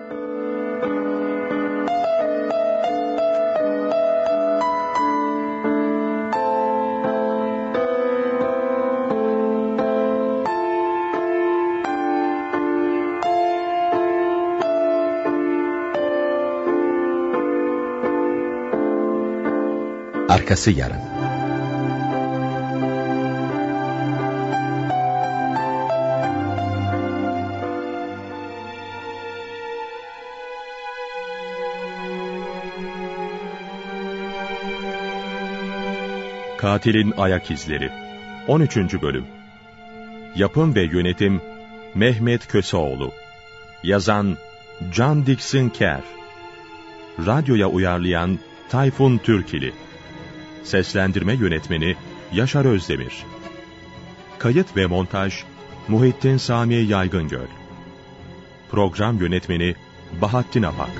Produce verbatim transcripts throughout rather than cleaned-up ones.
Arkası yarın. Katilin Ayak İzleri on üçüncü bölüm. Yapım ve yönetim Mehmet Köseoğlu. Yazan Can Dixon Kerr. Radyoya uyarlayan Tayfun Türkili. Seslendirme yönetmeni Yaşar Özdemir. Kayıt ve montaj Muhittin Sami Yaygıngöl. Program yönetmeni Bahattin Apak.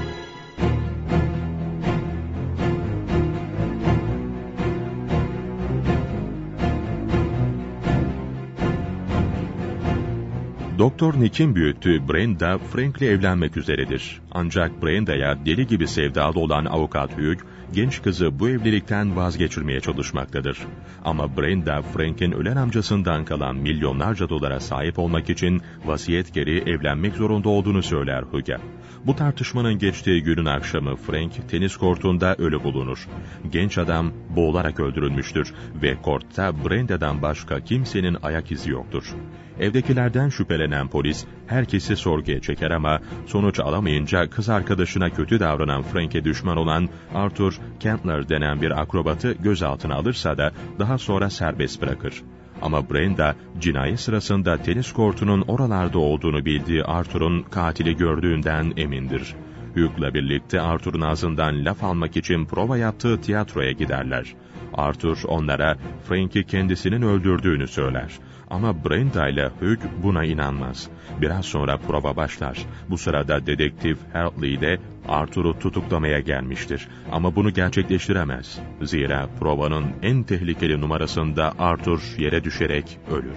Doktor Nick'in büyüttüğü Brenda, Frank'le evlenmek üzeredir. Ancak Brenda'ya deli gibi sevdalı olan avukat Hugh, genç kızı bu evlilikten vazgeçirmeye çalışmaktadır. Ama Brenda, Frank'in ölen amcasından kalan milyonlarca dolara sahip olmak için vasiyet gereği evlenmek zorunda olduğunu söyler Hugh'a. Bu tartışmanın geçtiği günün akşamı Frank tenis kortunda ölü bulunur. Genç adam boğularak öldürülmüştür ve kortta Brenda'dan başka kimsenin ayak izi yoktur. Evdekilerden şüphelenen polis herkesi sorguya çeker ama sonuç alamayınca kız arkadaşına kötü davranan Frank'e düşman olan Arthur Kentler denen bir akrobatı gözaltına alırsa da daha sonra serbest bırakır. Ama Brenda cinayet sırasında tenis kortunun oralarda olduğunu bildiği Arthur'un katili gördüğünden emindir. Hugh'la birlikte Arthur'un ağzından laf almak için prova yaptığı tiyatroya giderler. Arthur onlara Frank'i kendisinin öldürdüğünü söyler. Ama Brenda ile Hugh buna inanmaz. Biraz sonra prova başlar. Bu sırada dedektif Hartley de Arthur'u tutuklamaya gelmiştir. Ama bunu gerçekleştiremez. Zira provanın en tehlikeli numarasında Arthur yere düşerek ölür.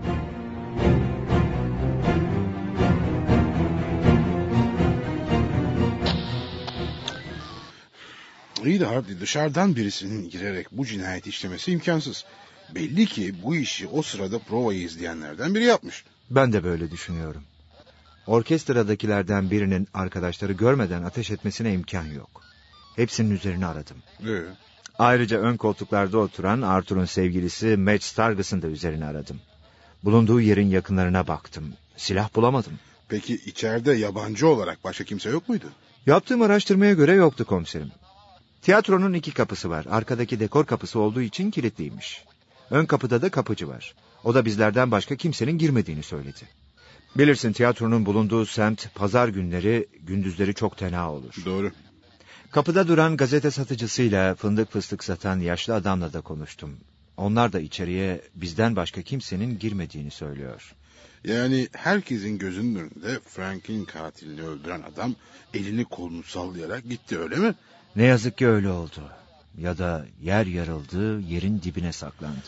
İyi de Hartley, dışarıdan birisinin girerek bu cinayeti işlemesi imkansız. Belli ki bu işi o sırada provayı izleyenlerden biri yapmış. Ben de böyle düşünüyorum. Orkestradakilerden birinin arkadaşları görmeden ateş etmesine imkan yok. Hepsinin üzerine aradım. Ee? Ayrıca ön koltuklarda oturan Arthur'un sevgilisi Madge Stargus'ın da üzerine aradım. Bulunduğu yerin yakınlarına baktım. Silah bulamadım. Peki içeride yabancı olarak başka kimse yok muydu? Yaptığım araştırmaya göre yoktu komiserim. Tiyatronun iki kapısı var. Arkadaki dekor kapısı olduğu için kilitliymiş. Ön kapıda da kapıcı var. O da bizlerden başka kimsenin girmediğini söyledi. Bilirsin, tiyatronun bulunduğu semt pazar günleri, gündüzleri çok tenha olur. Doğru. Kapıda duran gazete satıcısıyla fındık fıstık satan yaşlı adamla da konuştum. Onlar da içeriye bizden başka kimsenin girmediğini söylüyor. Yani herkesin gözünün önünde Frank'in katilini öldüren adam elini kolunu sallayarak gitti, öyle mi? Ne yazık ki öyle oldu. Ya da yer yarıldı, yerin dibine saklandı.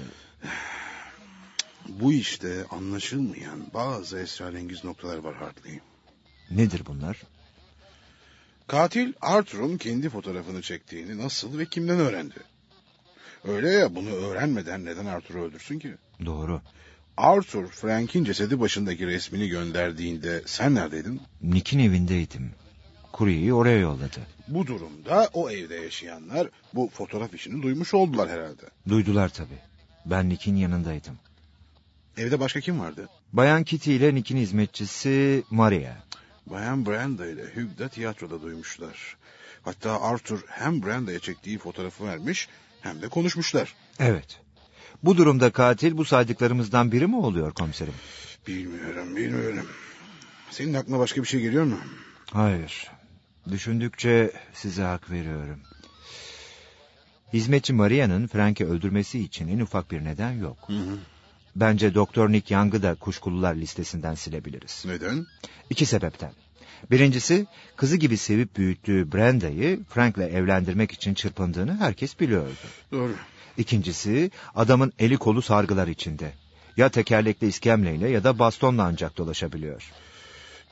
Bu işte anlaşılmayan bazı esrarengiz noktalar var Hartley. Nedir bunlar? Katil Arthur'un kendi fotoğrafını çektiğini nasıl ve kimden öğrendi? Öyle ya, bunu öğrenmeden neden Arthur'u öldürsün ki? Doğru. Arthur, Frank'in cesedi başındaki resmini gönderdiğinde sen neredeydin? Nick'in evindeydim. Kuryeyi oraya yolladı. Bu durumda o evde yaşayanlar bu fotoğraf işini duymuş oldular herhalde. Duydular tabii. Ben Nick'in yanındaydım. Evde başka kim vardı? Bayan Kitty ile Nick'in hizmetçisi Maria. Bayan Brenda ile Hugh da tiyatroda duymuşlar. Hatta Arthur hem Brenda'ya çektiği fotoğrafı vermiş hem de konuşmuşlar. Evet. Bu durumda katil bu saydıklarımızdan biri mi oluyor komiserim? Bilmiyorum, bilmiyorum. Senin aklına başka bir şey geliyor mu? Hayır. Düşündükçe size hak veriyorum. Hizmetçi Maria'nın Frank'i öldürmesi için en ufak bir neden yok. Hı hı. Bence Doktor Nick Young'ı da kuşkulular listesinden silebiliriz. Neden? İki sebepten. Birincisi, kızı gibi sevip büyüttüğü Brenda'yı Frank'le evlendirmek için çırpındığını herkes biliyordu. Doğru. İkincisi, adamın eli kolu sargılar içinde. Ya tekerlekli iskemleyle ya da bastonla ancak dolaşabiliyor.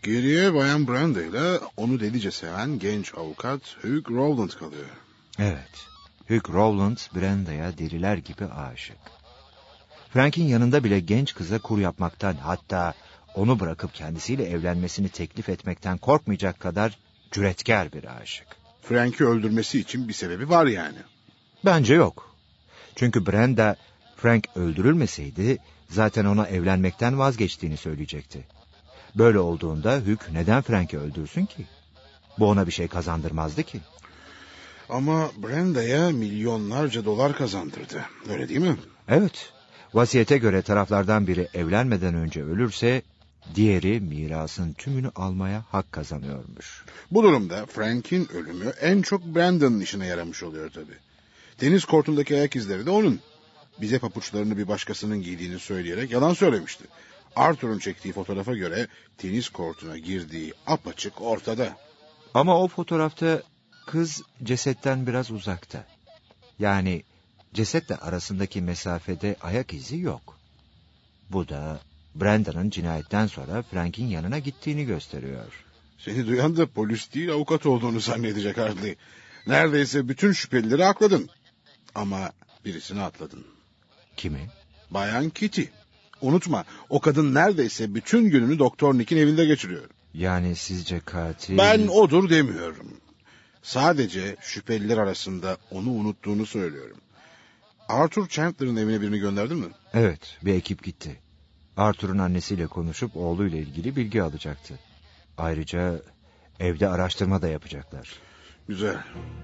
Geriye Bayan Brenda ile onu delice seven genç avukat Hugh Rowland kalıyor. Evet, Hugh Rowland Brenda'ya deliler gibi aşık. Frank'in yanında bile genç kıza kur yapmaktan, hatta onu bırakıp kendisiyle evlenmesini teklif etmekten korkmayacak kadar cüretkar bir aşık. Frank'i öldürmesi için bir sebebi var yani. Bence yok. Çünkü Brenda, Frank öldürülmeseydi zaten ona evlenmekten vazgeçtiğini söyleyecekti. Böyle olduğunda Hugh neden Frank'i öldürsün ki? Bu ona bir şey kazandırmazdı ki. Ama Brenda'ya milyonlarca dolar kazandırdı. Öyle değil mi? Evet. Vasiyete göre taraflardan biri evlenmeden önce ölürse diğeri mirasın tümünü almaya hak kazanıyormuş. Bu durumda Frank'in ölümü en çok Brenda'nın işine yaramış oluyor tabii. Deniz kortundaki ayak izleri de onun. Bize papuçlarını bir başkasının giydiğini söyleyerek yalan söylemişti. Arthur'un çektiği fotoğrafa göre tenis kortuna girdiği apaçık ortada. Ama o fotoğrafta kız cesetten biraz uzakta. Yani cesetle arasındaki mesafede ayak izi yok. Bu da Brenda'nın cinayetten sonra Frank'in yanına gittiğini gösteriyor. Seni duyan da polis değil avukat olduğunu zannedecek Hartley. Neredeyse bütün şüphelileri akladın. Ama birisini atladın. Kimi? Bayan Kitty. Unutma, o kadın neredeyse bütün gününü Doktor Nick'in evinde geçiriyor. Yani sizce katil... Ben odur demiyorum. Sadece şüpheliler arasında onu unuttuğunu söylüyorum. Arthur Chandler'ın evine birini gönderdin mi? Evet, bir ekip gitti. Arthur'un annesiyle konuşup oğluyla ilgili bilgi alacaktı. Ayrıca evde araştırma da yapacaklar. Güzel.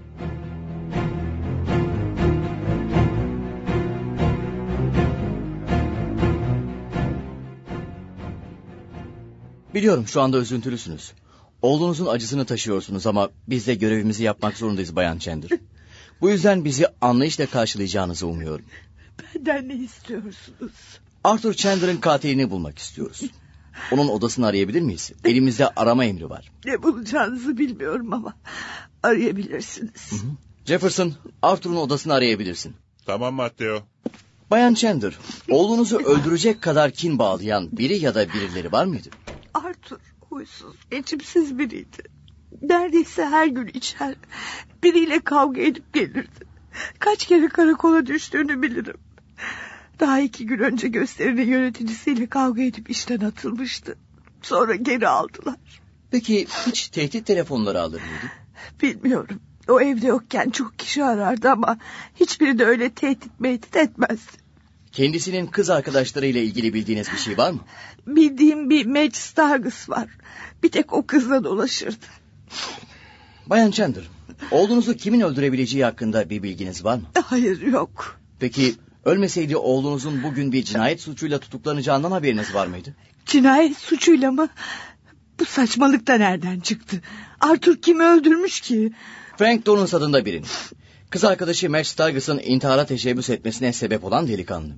Biliyorum şu anda üzüntülüsünüz. Oğlunuzun acısını taşıyorsunuz ama biz de görevimizi yapmak zorundayız Bayan Chandler. Bu yüzden bizi anlayışla karşılayacağınızı umuyorum. Benden ne istiyorsunuz? Arthur Chandler'ın katilini bulmak istiyoruz. Onun odasını arayabilir miyiz? Elimizde arama emri var. Ne bulacağınızı bilmiyorum ama arayabilirsiniz. Hı hı. Jefferson, Arthur'un odasını arayabilirsin. Tamam Matteo. Bayan Chandler, oğlunuzu öldürecek kadar kin bağlayan biri ya da birileri var mıydı? Arthur huysuz, geçimsiz biriydi. Neredeyse her gün içer, biriyle kavga edip gelirdi. Kaç kere karakola düştüğünü bilirim. Daha iki gün önce gösterinin yöneticisiyle kavga edip işten atılmıştı. Sonra geri aldılar. Peki hiç tehdit telefonları alır mıydı? Bilmiyorum. O evde yokken çok kişi arardı ama hiçbiri de öyle tehdit mehdit etmezdi. Kendisinin kız arkadaşlarıyla ilgili bildiğiniz bir şey var mı? Bildiğim bir Madge Stargus var. Bir tek o kızla dolaşırdı. Bayan Chandler, oğlunuzu kimin öldürebileceği hakkında bir bilginiz var mı? Hayır, yok. Peki ölmeseydi oğlunuzun bugün bir cinayet suçuyla tutuklanacağından haberiniz var mıydı? Cinayet suçuyla mı? Bu saçmalık da nereden çıktı? Arthur kimi öldürmüş ki? Frank Dorrance adında birini. Kız arkadaşı Madge Stargus'ın intihara teşebbüs etmesine sebep olan delikanlı.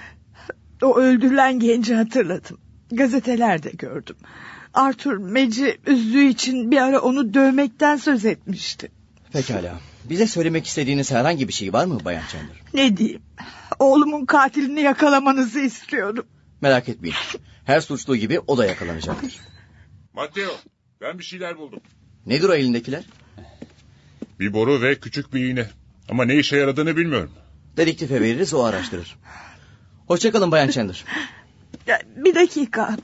O öldürülen genci hatırladım. Gazetelerde gördüm. Arthur Madge'i üzdüğü için bir ara onu dövmekten söz etmişti. Pekala. Bize söylemek istediğiniz herhangi bir şey var mı Bayan Chandler? Ne diyeyim? Oğlumun katilini yakalamanızı istiyorum. Merak etmeyin. Her suçlu gibi o da yakalanacaktır. Matteo, ben bir şeyler buldum. Nedir o elindekiler? Bir boru ve küçük bir iğne. Ama ne işe yaradığını bilmiyorum. Dedektife veririz, o araştırır. Hoşçakalın Bayan Chandler. Bir dakika.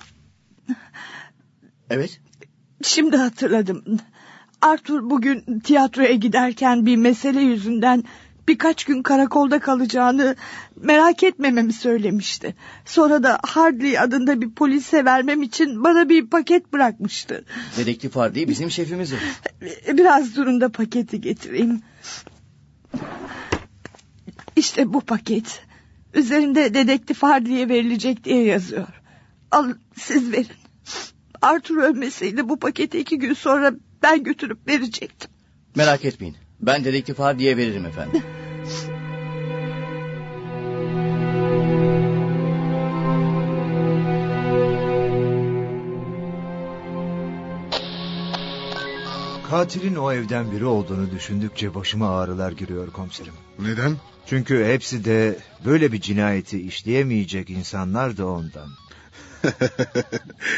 Evet. Şimdi hatırladım. Arthur bugün tiyatroya giderken bir mesele yüzünden birkaç gün karakolda kalacağını, merak etmememi söylemişti. Sonra da Hartley adında bir polise vermem için bana bir paket bırakmıştı. Dedektif Hartley bizim şefimizdir. Biraz durun da paketi getireyim. İşte bu paket. Üzerinde Dedektif Hartley'e verilecek diye yazıyor. Alın, siz verin. Arthur ölmeseydi bu paketi iki gün sonra ben götürüp verecektim. Merak etmeyin. Ben Dedektif Hartley'e veririm efendim. Katilin o evden biri olduğunu düşündükçe başıma ağrılar giriyor komiserim. Neden? Çünkü hepsi de böyle bir cinayeti işleyemeyecek insanlar da ondan.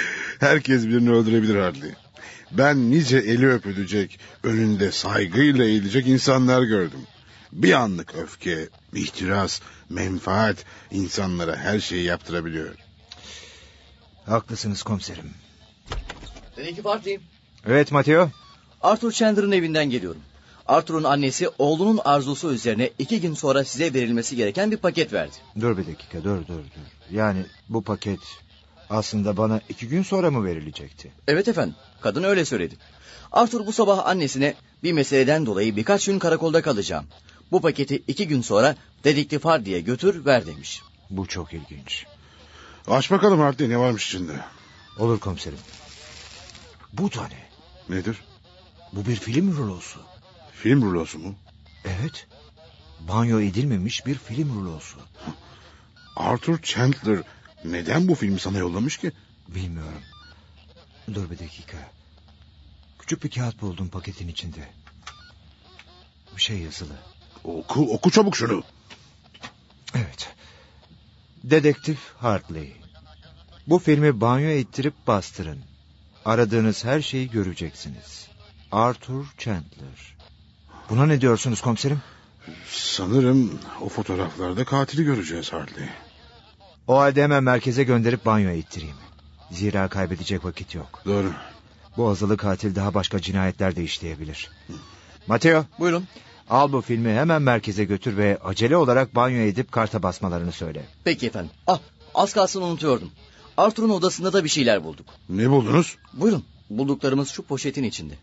Herkes birini öldürebilir Hartley. Ben nice eli öpülecek, önünde saygıyla eğilecek insanlar gördüm. Bir anlık öfke, ihtiras, menfaat insanlara her şeyi yaptırabiliyor. Haklısınız komiserim. Dedektif Hartley. Evet Mateo. Arthur Chandler'ın evinden geliyorum. Arthur'un annesi oğlunun arzusu üzerine iki gün sonra size verilmesi gereken bir paket verdi. Dur bir dakika, dur dur dur. Yani bu paket aslında bana iki gün sonra mı verilecekti? Evet efendim, kadın öyle söyledi. Arthur bu sabah annesine bir meseleden dolayı birkaç gün karakolda kalacağım. Bu paketi iki gün sonra Dedektif Hartley'e götür ver demiş. Bu çok ilginç. Aç bakalım Hartley, ne varmış içinde? Olur komiserim. Bu da ne? Nedir? Bu bir film rulosu. Film rulosu mu? Evet. Banyo edilmemiş bir film rulosu. Arthur Chandler neden bu filmi sana yollamış ki? Bilmiyorum. Dur bir dakika. Küçük bir kağıt buldum paketin içinde. Bir şey yazılı. Oku, oku çabuk şunu. Evet. Dedektif Hartley. Bu filmi banyo ettirip bastırın. Aradığınız her şeyi göreceksiniz. Arthur Chandler. Buna ne diyorsunuz komiserim? Sanırım o fotoğraflarda katili göreceğiz Hartley. O halde hemen merkeze gönderip banyo ettireyim. Zira kaybedecek vakit yok. Doğru. Bu azılı katil daha başka cinayetler de işleyebilir. Mateo. Buyurun. Al bu filmi hemen merkeze götür ve acele olarak banyo edip karta basmalarını söyle. Peki efendim. Ah, az kalsın unutuyordum. Arthur'un odasında da bir şeyler bulduk. Ne buldunuz? Buyurun. Bulduklarımız şu poşetin içinde.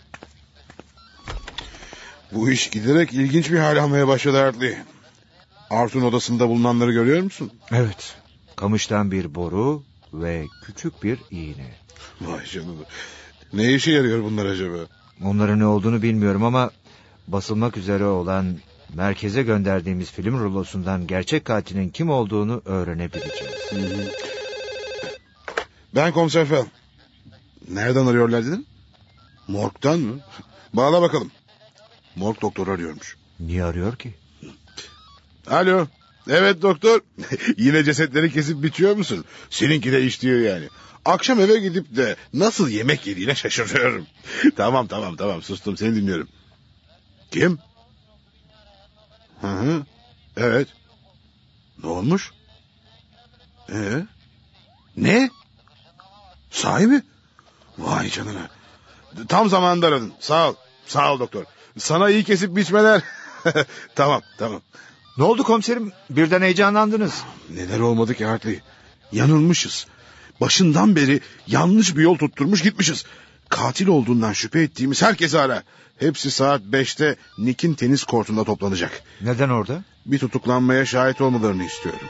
Bu iş giderek ilginç bir hal almaya başladı Hartley. Arthur'un odasında bulunanları görüyor musun? Evet. Kamıştan bir boru ve küçük bir iğne. Vay canına. Ne işe yarıyor bunlar acaba? Onların ne olduğunu bilmiyorum ama basılmak üzere olan merkeze gönderdiğimiz film rulosundan gerçek katilin kim olduğunu öğrenebileceğiz. Hı hı. Ben Komiser Fell. Nereden arıyorlar dedin? Morg'dan mı? Bağla bakalım. Morg doktoru arıyormuş. Niye arıyor ki? Alo. Evet doktor. Yine cesetleri kesip biçiyor musun? Seninki de iş diyor yani. Akşam eve gidip de nasıl yemek yediğine şaşırıyorum. Tamam tamam tamam sustum, seni dinliyorum. Kim? Hı hı. Evet. Ne olmuş? Ee? Ne? Sahi mi? Vay canına. Tam zamanında aradın. Sağ ol. Sağ ol doktor. Sana iyi kesip biçmeler. Tamam tamam. Ne oldu komiserim? Birden heyecanlandınız. Neler olmadı ki Hartley? Yanılmışız. Başından beri yanlış bir yol tutturmuş gitmişiz. Katil olduğundan şüphe ettiğimiz herkes ara. Hepsi saat beşte Nick'in tenis kortunda toplanacak. Neden orada? Bir tutuklanmaya şahit olmalarını istiyorum.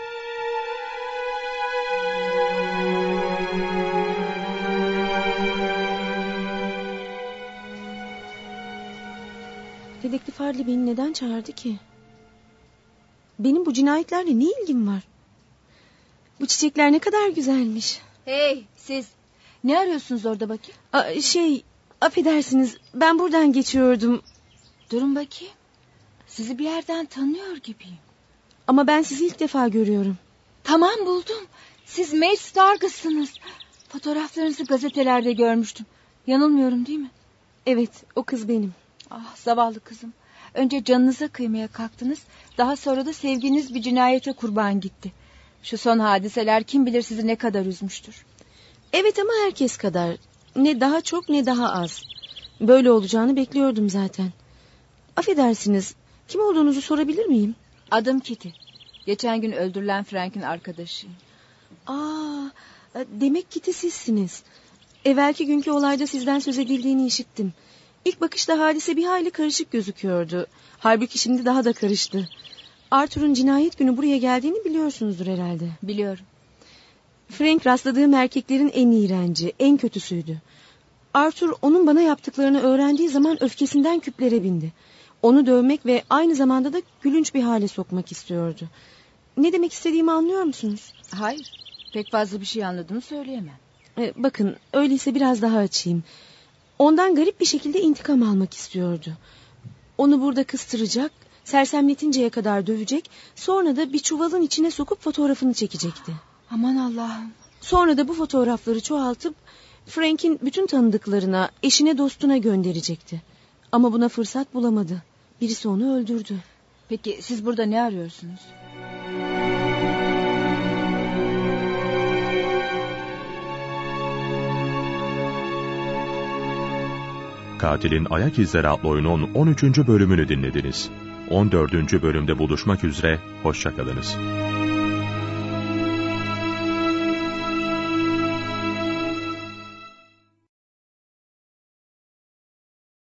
Dedektif Hartley beni neden çağırdı ki? Benim bu cinayetlerle ne ilgim var? Bu çiçekler ne kadar güzelmiş. Hey siz ne arıyorsunuz orada bakayım? Aa, şey affedersiniz, ben buradan geçiyordum. Durun bakayım. Sizi bir yerden tanıyor gibiyim. Ama ben sizi ilk defa görüyorum. Tamam buldum. Siz May Stargus'sınız. Fotoğraflarınızı gazetelerde görmüştüm. Yanılmıyorum değil mi? Evet, o kız benim. Ah zavallı kızım. Önce canınıza kıymaya kalktınız. Daha sonra da sevginiz bir cinayete kurban gitti. Şu son hadiseler kim bilir sizi ne kadar üzmüştür. Evet ama herkes kadar. Ne daha çok ne daha az. Böyle olacağını bekliyordum zaten. Affedersiniz, kim olduğunuzu sorabilir miyim? Adım Kitty. Geçen gün öldürülen Frank'in arkadaşıyım. Aa, demek Kitty sizsiniz. Evvelki günkü olayda sizden söz edildiğini işittim. İlk bakışta hadise bir hayli karışık gözüküyordu. Halbuki şimdi daha da karıştı. Arthur'un cinayet günü buraya geldiğini biliyorsunuzdur herhalde. Biliyorum. Frank rastladığım erkeklerin en iğrenci, en kötüsüydü. Arthur onun bana yaptıklarını öğrendiği zaman öfkesinden küplere bindi. Onu dövmek ve aynı zamanda da gülünç bir hale sokmak istiyordu. Ne demek istediğimi anlıyor musunuz? Hayır, pek fazla bir şey anladığımı söyleyemem. Ee, bakın, öyleyse biraz daha açayım. Ondan garip bir şekilde intikam almak istiyordu. Onu burada kıstıracak, sersemletinceye kadar dövecek, sonra da bir çuvalın içine sokup fotoğrafını çekecekti. Aman Allah'ım, Sonra da bu fotoğrafları çoğaltıp Frank'in bütün tanıdıklarına, eşine, dostuna gönderecekti. Ama buna fırsat bulamadı. Birisi onu öldürdü. Peki siz burada ne arıyorsunuz? Katilin Ayak İzleri adlı oyunun on üçüncü bölümünü dinlediniz. on dördüncü bölümde buluşmak üzere, hoşça kalınız.